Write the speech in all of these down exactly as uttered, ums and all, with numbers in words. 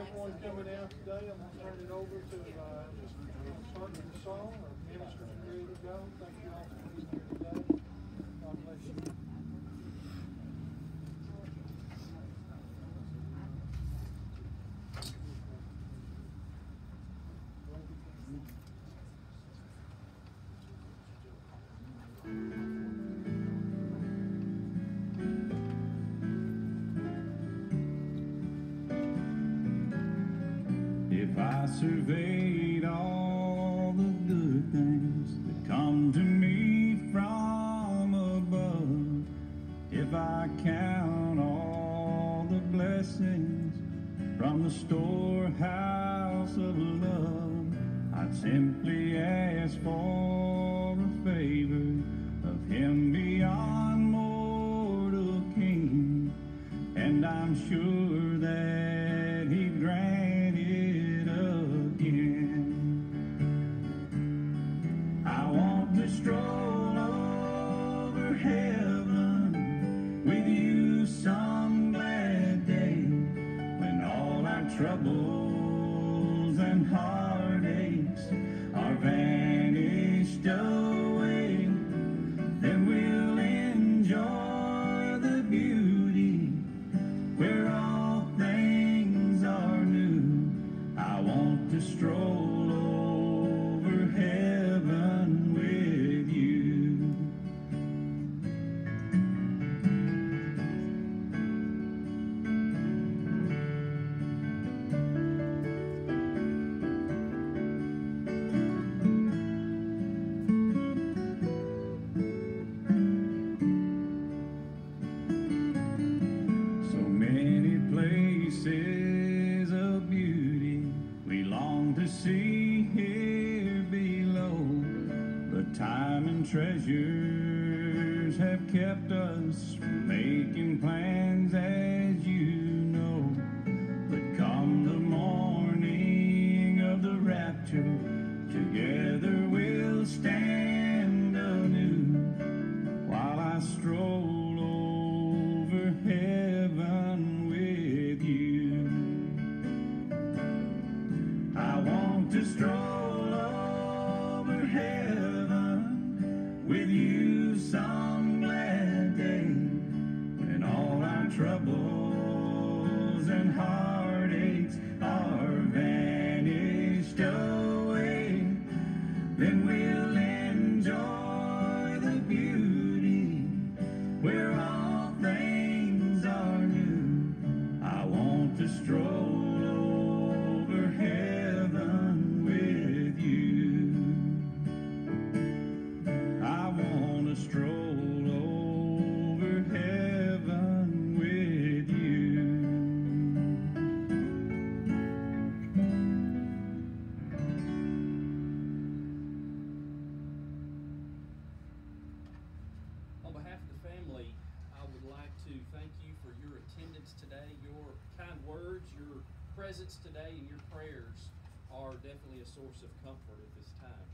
everyone coming out today. I'm going to turn it over to uh, start with the song or minister ready to go. Thank you all for being here today. God bless you. If I surveyed all the good things that come to me from above, if I count all the blessings from the storehouse of love, I'd simply ask for a favor of Him beyond mortal king, and I'm sure that He'd grant it again. I want to stroll over heaven with you some glad day, when all our troubles and heartaches are vanished away. Then we'll enjoy the beauty where all things are new. I want to stroll over heaven with you. So many places of beauty we long to see here below, but time and treasures have kept us from making plans, as you know. But come the morning of the rapture, together we'll stand anew, while I stroll over heaven with you. I want to stroll over heaven with you some glad day, when all our troubles and heartaches are vanished away. Then we'll enjoy the beauty where all things are new. I want to stroll over heaven with you. I want to stroll over heaven with you. On behalf of the family, I would like to thank you for your attendance today. Your kind words, your presence today, and your prayers are definitely a source of comfort at this time.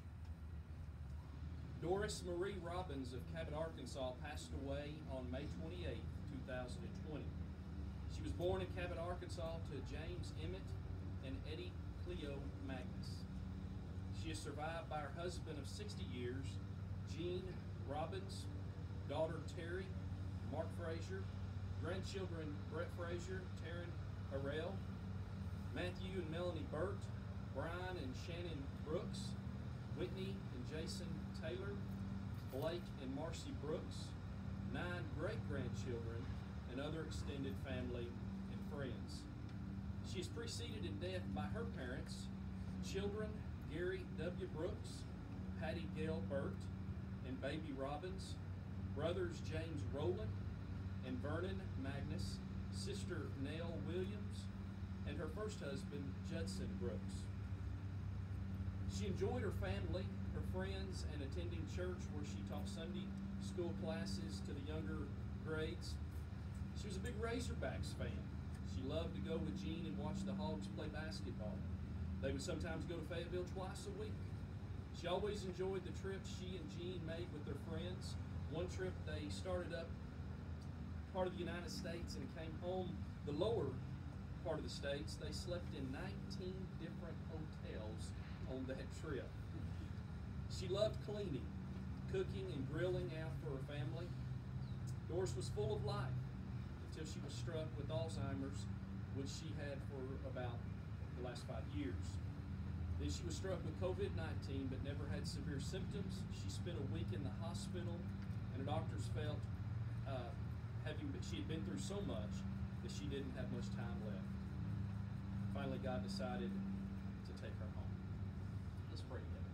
Doris Marie Robbins of Cabot, Arkansas passed away on May twenty-eighth, two thousand twenty. She was born in Cabot, Arkansas to James Emmett and Eddie Cleo Magnus. She is survived by her husband of sixty years, Gene Robbins, daughter Terry, Mark Frazier, grandchildren Brett Frazier, Taryn Harrell, Matthew and Melanie Burt, Brian and Shannon Brooks, Whitney and Jason Taylor, Blake and Marcy Brooks, nine great-grandchildren, and other extended family and friends. She is preceded in death by her parents, children Gary W. Brooks, Patty Gail Burt, and baby Robbins, brothers James Rowland and Vernon Magnus, sister Nell Williams, and her first husband, Judson Brooks. She enjoyed her family, her friends, and attending church, where she taught Sunday school classes to the younger grades. She was a big Razorbacks fan. She loved to go with Gene and watch the Hogs play basketball. They would sometimes go to Fayetteville twice a week. She always enjoyed the trips she and Gene made with their friends. One trip they started up part of the United States and came home the lower part of the States, they slept in nineteen different hotels on that trip. She loved cleaning, cooking, and grilling out for her family. Doris was full of life until she was struck with Alzheimer's, which she had for about the last five years. Then she was struck with COVID nineteen but never had severe symptoms. She spent a week in the hospital, and the doctors felt, uh, having she had been through so much, that she didn't have much time left. Finally, God decided to take her home. Let's pray together.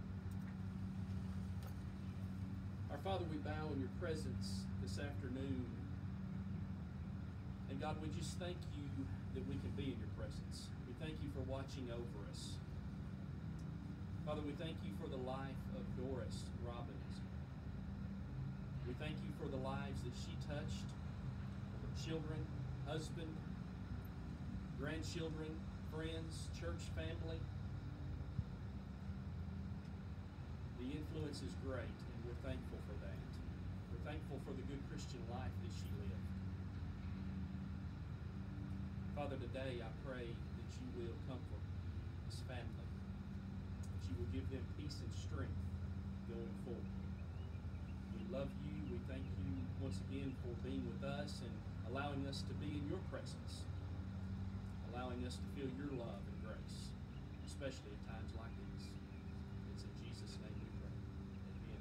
Our Father, we bow in your presence this afternoon. And God, we just thank you that we can be in your presence. We thank you for watching over us. Father, we thank you for the life of Doris Robbins. We thank you for the lives that she touched, her children, husband, grandchildren, friends, church family. The influence is great, and we're thankful for that. We're thankful for the good Christian life that she lived. Father, today I pray that you will comfort this family, that you will give them peace and strength going forward. We love you. We thank you once again for being with us and allowing us to be in your presence, allowing us to feel your love and grace, especially at times like these. It's in Jesus' name we pray. Amen.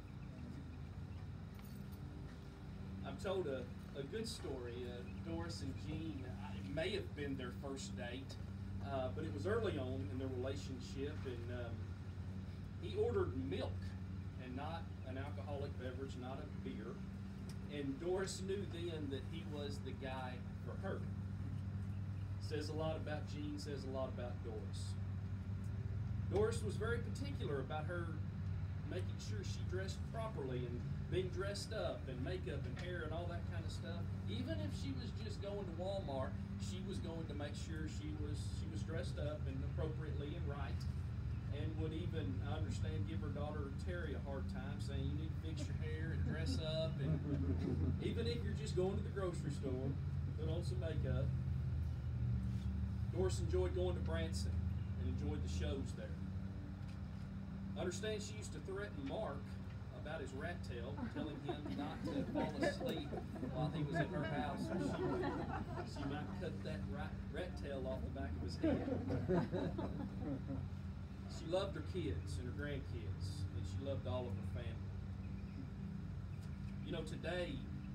I'm told a, a good story. Uh, Doris and Gene, uh, it may have been their first date, uh, but it was early on in their relationship, and um, he ordered milk and not an alcoholic beverage, not a beer. And Doris knew then that he was the guy for her. Says a lot about Gene, says a lot about Doris. Doris was very particular about her making sure she dressed properly and being dressed up and makeup and hair and all that kind of stuff. Even if she was just going to Walmart, she was going to make sure she was she was dressed up and appropriately and right. And would even, I understand, give her daughter Terry a hard time, saying you need to fix your hair and dress up. And even if you're just going to the grocery store, put on some makeup. Doris enjoyed going to Branson and enjoyed the shows there. I understand she used to threaten Mark about his rat tail, telling him not to fall asleep while he was at her house, or she, she might cut that rat, rat tail off the back of his head. She loved her kids and her grandkids, and she loved all of her family. You know, today,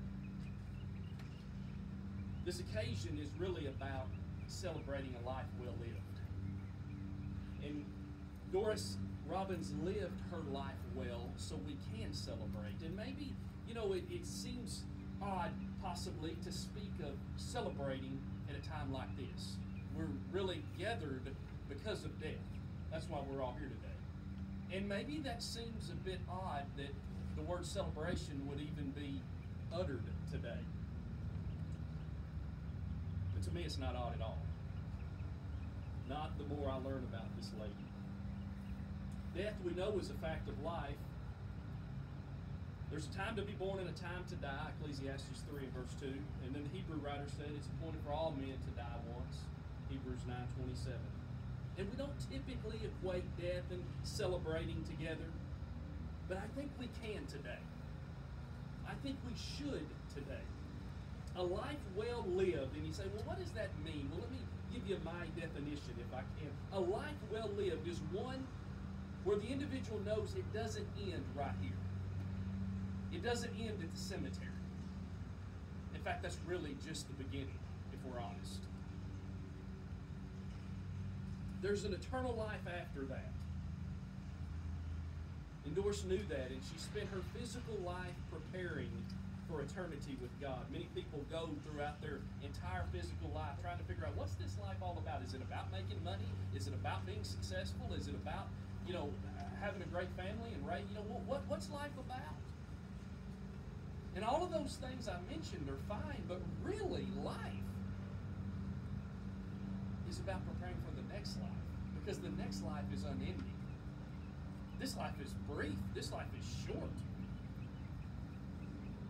this occasion is really about celebrating a life well lived. And Doris Robbins lived her life well so we can celebrate. And maybe, you know, it, it seems odd possibly to speak of celebrating at a time like this. We're really gathered because of death. That's why we're all here today. And maybe that seems a bit odd that the word celebration would even be uttered today. But to me, it's not odd at all. Not the more I learn about this lady. Death, we know, is a fact of life. There's a time to be born and a time to die, Ecclesiastes three and verse two. And then the Hebrew writer said it's appointed for all men to die once, Hebrews nine twenty-seven. And we don't typically equate death and celebrating together, but I think we can today. I think we should today. A life well lived, and you say, well, what does that mean? Well, let me give you my definition if I can. A life well lived is one where the individual knows it doesn't end right here. It doesn't end at the cemetery. In fact, that's really just the beginning, if we're honest. There's an eternal life after that. And Doris knew that, and she spent her physical life preparing for eternity with God. Many people go throughout their entire physical life trying to figure out, what's this life all about? Is it about making money? Is it about being successful? Is it about, you know, having a great family and right? You know, what, what what's life about? And all of those things I mentioned are fine, but really life is about preparing for the next life, because the next life is unending. This life is brief. This life is short.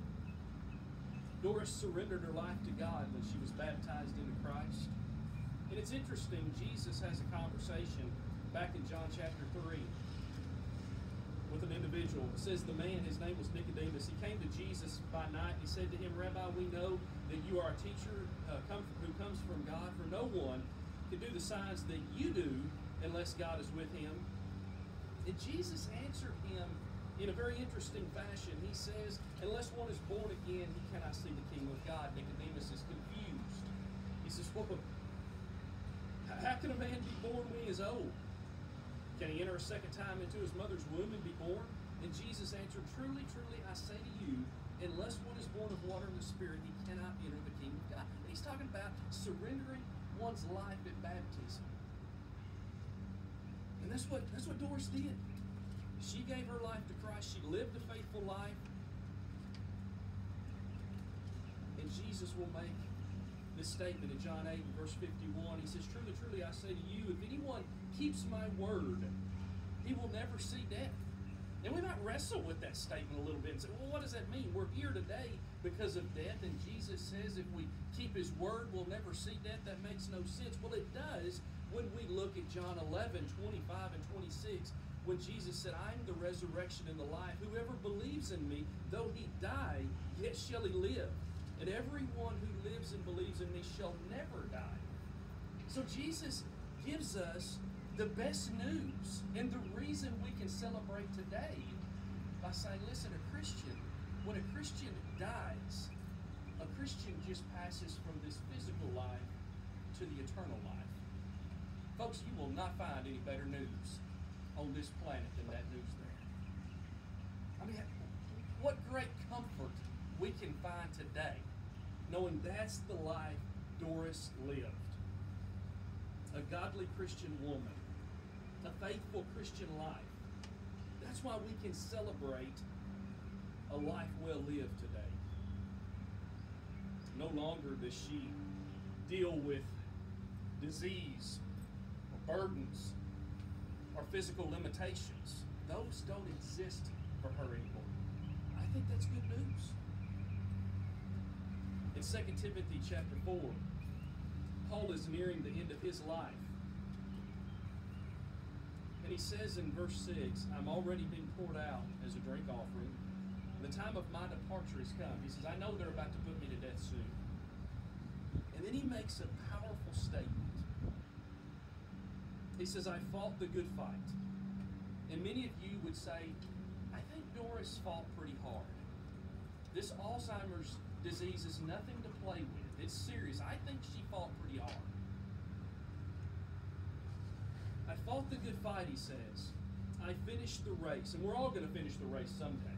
Doris surrendered her life to God when she was baptized into Christ. And it's interesting, Jesus has a conversation back in John chapter three with an individual. It says the man, his name was Nicodemus, he came to Jesus by night. He said to him, Rabbi, we know that you are a teacher uh, come, who comes from God, for no one can do the signs that you do unless God is with him. And Jesus answered him in a very interesting fashion. He says, unless one is born again, he cannot see the kingdom of God. Nicodemus is confused. He says, well, how can a man be born when he is old? Can he enter a second time into his mother's womb and be born? And Jesus answered, truly, truly, I say to you, unless one is born of water and the Spirit, he cannot enter the kingdom of God. And he's talking about surrendering one's life at baptism. And that's what, that's what Doris did. She gave her life to Christ. She lived a faithful life. And Jesus will make this statement in John eight, verse fifty-one. He says, truly, truly, I say to you, if anyone keeps my word, he will never see death. And we might wrestle with that statement a little bit and say, well, what does that mean? We're here today because of death, and Jesus says if we keep his word, we'll never see death. That makes no sense. Well, it does when we look at John eleven, twenty-five and twenty-six, when Jesus said, I am the resurrection and the life. Whoever believes in me, though he die, yet shall he live. And everyone who lives and believes in me shall never die. So Jesus gives us the best news and the reason we can celebrate today by saying, listen, a Christian, when a Christian dies, a Christian just passes from this physical life to the eternal life. Folks, you will not find any better news on this planet than that news there. I mean, what great comfort we can find today knowing that's the life Doris lived. A godly Christian woman, a faithful Christian life. That's why we can celebrate a life well lived today. No longer does she deal with disease or burdens or physical limitations. Those don't exist for her anymore. I think that's good news. In Second Timothy chapter four, Paul is nearing the end of his life. And he says in verse six, I'm already being poured out as a drink offering. The time of my departure has come. He says, I know they're about to put me to death soon. And then he makes a powerful statement. He says, I fought the good fight. And many of you would say, I think Doris fought pretty hard. This Alzheimer's disease is nothing to play with. It's serious. I think she fought pretty hard. I fought the good fight, he says. I finished the race. And we're all going to finish the race someday.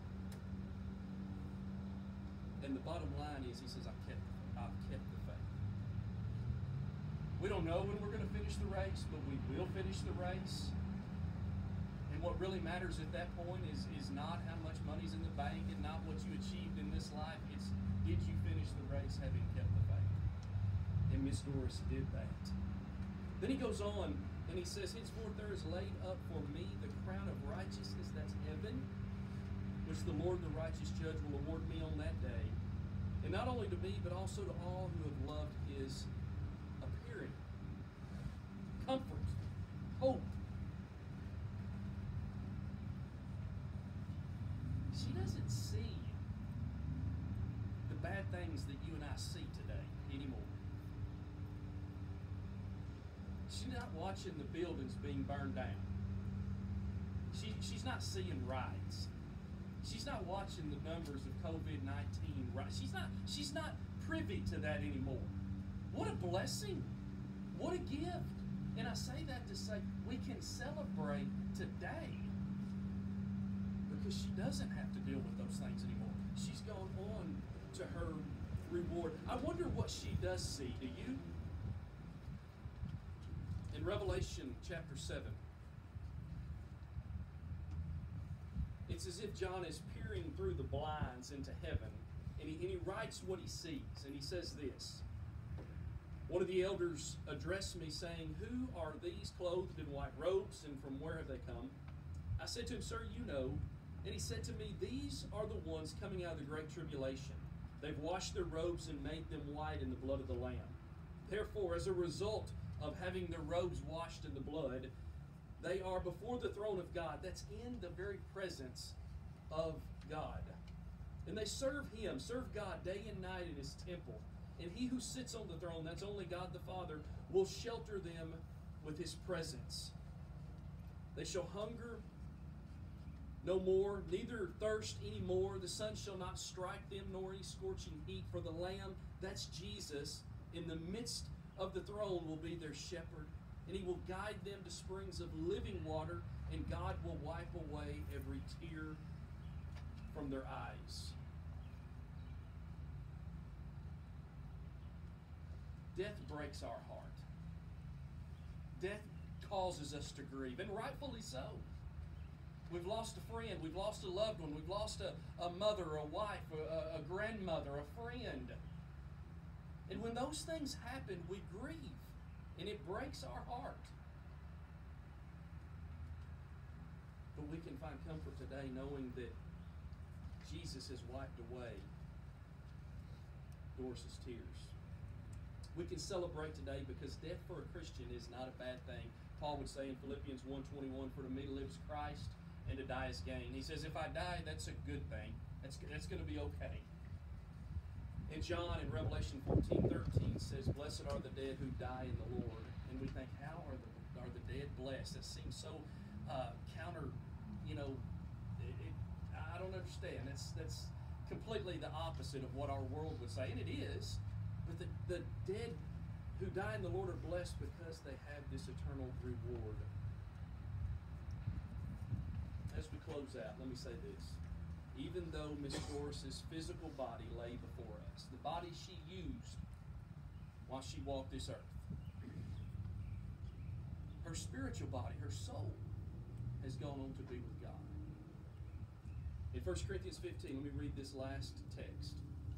And the bottom line is, he says, I've kept, I've kept the faith. We don't know when we're going to finish the race, but we will finish the race. And what really matters at that point is, is not how much money's in the bank and not what you achieved in this life. It's, did you finish the race having kept the faith? And Miss Doris did that. Then he goes on and he says, henceforth there is laid up for me the crown of righteousness, that's heaven, which the Lord, the righteous judge, will award me on that day. And not only to me, but also to all who have loved his appearing. Comfort, hope. She doesn't see the bad things that you and I see today anymore. She's not watching the buildings being burned down. She, she's not seeing riots. She's not watching the numbers of COVID nineteen. She's not, she's not privy to that anymore. What a blessing. What a gift. And I say that to say we can celebrate today because she doesn't have to deal with those things anymore. She's gone on to her reward. I wonder what she does see. Do you? In Revelation chapter seven, it's as if John is peering through the blinds into heaven, and he, and he writes what he sees, and he says this. One of the elders addressed me, saying, who are these clothed in white robes, and from where have they come? I said to him, sir, you know. And he said to me, these are the ones coming out of the great tribulation. They've washed their robes and made them white in the blood of the Lamb. Therefore, as a result of having their robes washed in the blood, they are before the throne of God. That's in the very presence of God. And they serve Him, serve God day and night in His temple. And He who sits on the throne, that's only God the Father, will shelter them with His presence. They shall hunger no more, neither thirst any more. The sun shall not strike them, nor any scorching heat. For the Lamb, that's Jesus, in the midst of the throne will be their shepherd. And He will guide them to springs of living water, and God will wipe away every tear from their eyes. Death breaks our heart. Death causes us to grieve, and rightfully so. We've lost a friend, we've lost a loved one, we've lost a, a mother, a wife, a, a grandmother, a friend. And when those things happen, we grieve, and it breaks our heart. But we can find comfort today knowing that Jesus has wiped away Doris's tears. We can celebrate today because death for a Christian is not a bad thing. Paul would say in Philippians one twenty-one, for to me to live is Christ, and to die is gain. He says, if I die, that's a good thing. That's, that's going to be okay. And John in Revelation fourteen thirteen says, blessed are the dead who die in the Lord. And we think, how are the, are the dead blessed? That seems so uh, counter, you know, it, it, I don't understand. That's, that's completely the opposite of what our world would say. And it is. But the, the dead who die in the Lord are blessed because they have this eternal reward. As we close out, let me say this. Even though Miss Doris's physical body lay before us, the body she used while she walked this earth, her spiritual body, her soul, has gone on to be with God. In First Corinthians fifteen, let me read this last text.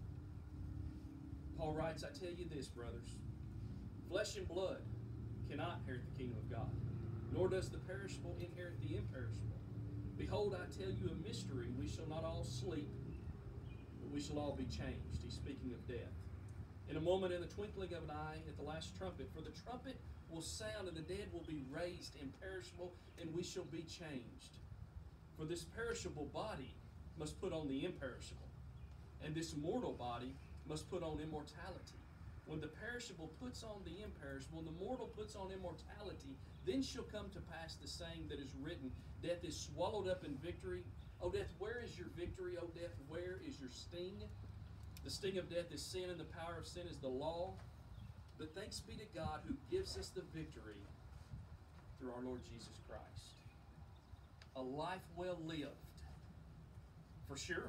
Paul writes, I tell you this, brothers, flesh and blood cannot inherit the kingdom of God, nor does the perishable inherit the imperishable. Behold, I tell you a mystery. We shall not all sleep, but we shall all be changed. He's speaking of death. In a moment, in the twinkling of an eye, at the last trumpet. For the trumpet will sound, and the dead will be raised imperishable, and we shall be changed. For this perishable body must put on the imperishable, and this mortal body must put on immortality. When the perishable puts on the imperishable, and the mortal puts on immortality, then shall come to pass the saying that is written, death is swallowed up in victory. O death, where is your victory? O death, where is your sting? The sting of death is sin, and the power of sin is the law. But thanks be to God who gives us the victory through our Lord Jesus Christ. A life well lived, for sure.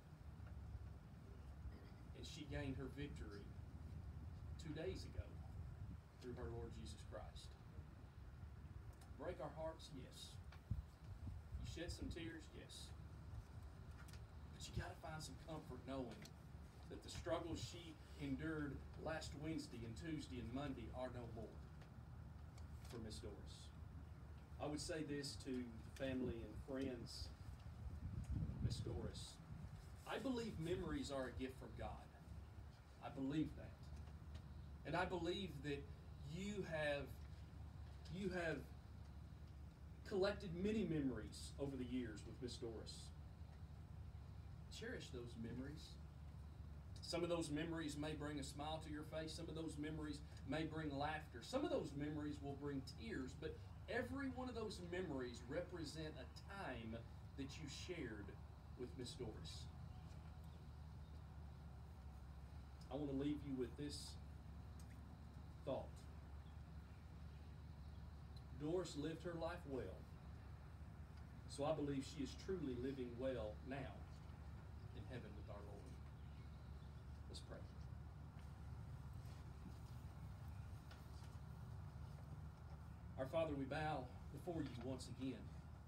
And she gained her victory two days ago through her Lord Jesus Christ. Break our hearts? Yes. You shed some tears? Yes. But you got to find some comfort knowing that the struggles she endured last Wednesday and Tuesday and Monday are no more for Miss Doris. I would say this to family and friends, Miss Doris. I believe memories are a gift from God. I believe that. And I believe that you have you have collected many memories over the years with Miss Doris. Cherish those memories. Some of those memories may bring a smile to your face. Some of those memories may bring laughter. Some of those memories will bring tears. But every one of those memories represent a time that you shared with Miss Doris. I want to leave you with this thought. Doris lived her life well. So I believe she is truly living well now in heaven with our Lord. Let's pray. Our Father, we bow before you once again.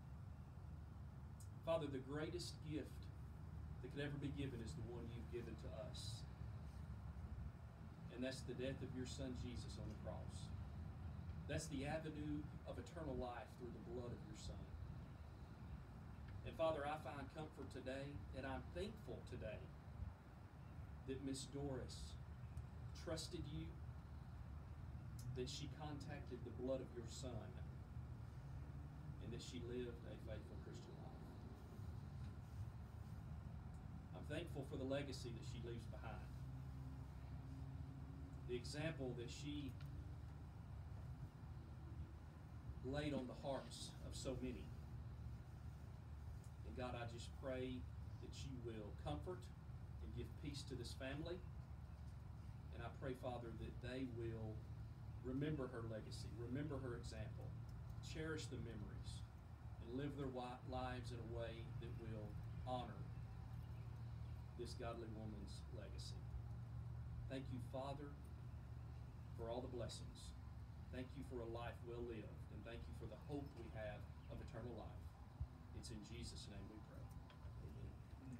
Father, the greatest gift that could ever be given is the one you've given to us. And that's the death of your Son, Jesus, on the cross. That's the avenue of eternal life through the blood of your Son. And Father, I find comfort today, and I'm thankful today that Miss Doris trusted you, that she contacted the blood of your Son, and that she lived a faithful Christian life. I'm thankful for the legacy that she leaves behind, the example that she laid on the hearts of so many. And God, I just pray that you will comfort and give peace to this family. And I pray, Father, that they will remember her legacy, remember her example, cherish the memories, and live their wi- lives in a way that will honor this godly woman's legacy. Thank you, Father, for all the blessings. Thank you for a life well lived. And thank you for the hope we have of eternal life. It's in Jesus' name we pray. Amen.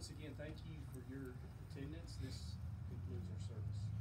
once again, thank you for your attendance. This concludes our service.